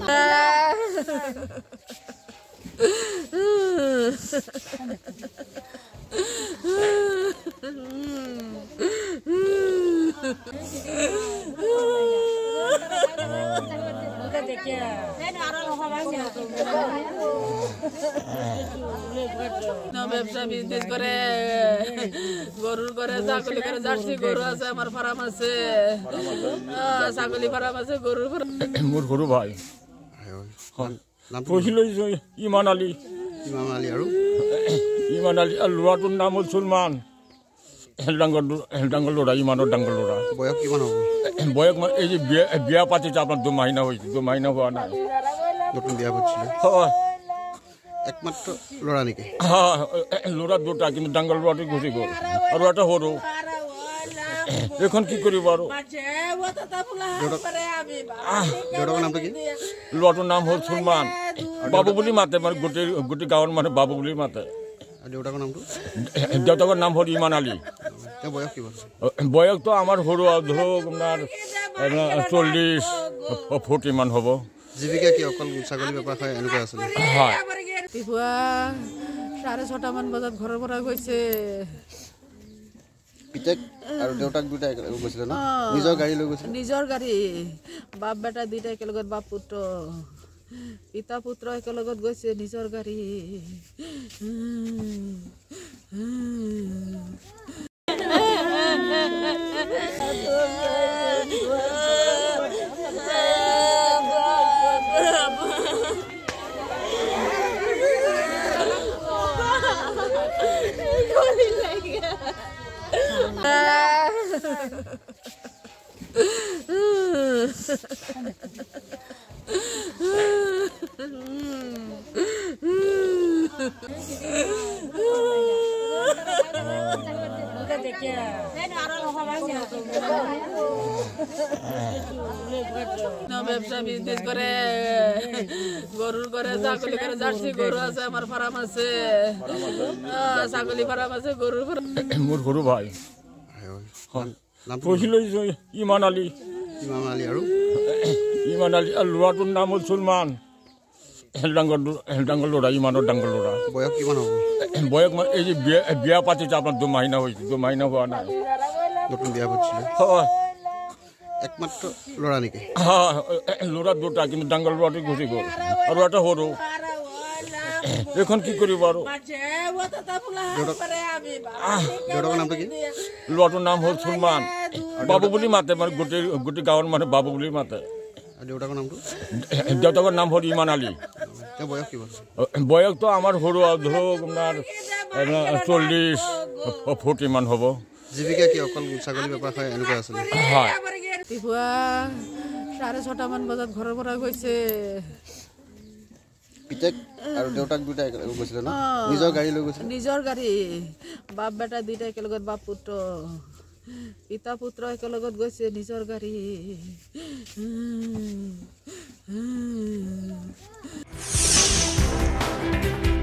ব্যবসা বিজনেস করে গরুর করে ছাগলি করে জার্সি গরু আছে আমার ফার্ম আছে ছাগলি ফার্ম আছে গরুর মোর গরু ভাই কৈছিল ইমান আলী আৰু ইমান আলী আৰু ল'ৰাটোৰ নাম হ'ল চুলমান ডাঙৰ ল'ৰা ইমানৰ ডাঙৰ ল'ৰা বয়স কিমান হ'ব বয়স এই যে বিয়া পাতিছে আপোনাৰ 2 মাহিনা হৈছে 2 মাহিনা হোৱা নাই নতুন বিয়া পাতিছিলে হয় একমাত্ৰ ল'ৰা নেকি ল'ৰা দুটা কিন্তু ডাঙৰ ল'ৰাটো গুচি গ'ল আৰু এটা সৰু এখন কি কৰিব আৰু দেউতাকৰ নামটো কি ল'ৰাটোৰ নাম হ'ল চুলমান বাবু বুলি মাতে মানে গোটেই গাঁৱৰ মানুহে বাবু বুলি মাতে দেউতাকৰ নামটো দেউতাকৰ নাম হ'ল ইমান আলী তেওঁ বয়স কিমান বয়সটো আমাৰ সৰু ধৰক আপোনাৰ 40-40 মান হ'ব জীৱিকা কি অকল ছাগলী বেপাৰ খাই এনেকুৱা আছিলে হয় ৰাতিপুৱা 6:30 মান বজাত ঘৰৰ পৰা গৈছে পিতেক আৰু দেউতাক দুটা গৈছিলে ন নিজৰ গাড়ী লৈ গৈছিলে নিজৰ গাড়ী বাপ বেটা দুইটা একেলগত বাপ পুত্ৰ পিতা পুত্ৰ একেলগত গৈছে নিজৰ গাড়ী ব্যবসা বিজনেস করে গরুর করে ছাগলি করে জার্সি গরু আছে আমার ফার্ম আছে ছাগলি ফার্ম আছে গরুর মোর গরু ভাই কৈছিল ইমান আলী আৰু ইমান আলী আৰু ল'ৰাটোৰ নাম হ'ল চুলমান ডাঙৰ ল'ৰা ইমানৰ ডাঙৰ ল'ৰা বয়স কিমান হ'ব বয়স এই যে বিয়া পাতিছে আপোনাৰ 2 মাহিনা হৈছে 2 মাহিনা হোৱা নাই নতুন বিয়া পাতিছিলে হয় একমাত্ৰ ল'ৰা নেকি ল'ৰা দুটা কিন্তু ডাঙৰ ল'ৰাটো গুচি গ'ল আৰু এটা সৰু এখন কি কৰিব আৰু দেউতাকৰ নামটো কি ল'ৰাটোৰ নাম হ'ল চুলমান বাবু বুলি মাতে মানে গোটেই গাঁৱৰ মানুহে বাবু বুলি মাতে দেউতাকৰ নামটো দেউতাকৰ নাম হ'ল ইমান আলী তেওঁ বয়স কিমান বয়সটো আমাৰ সৰু ধৰক আপোনাৰ 40-40 মান হ'ব জীৱিকা কি অকল ছাগলী বেপাৰ খাই এনেকুৱা আছিলে হয় ৰাতিপুৱা 6:30 মান বজাত ঘৰৰ পৰা গৈছে পিতেক আৰু দেউতাক দুটা গৈছিলে ন নিজৰ গাড়ী লৈ গৈছিলে নিজৰ গাড়ী বাপ বেটা দুইটা একেলগত বাপ পুত্ৰ পিতা পুত্ৰ একেলগত গৈছে নিজৰ গাড়ী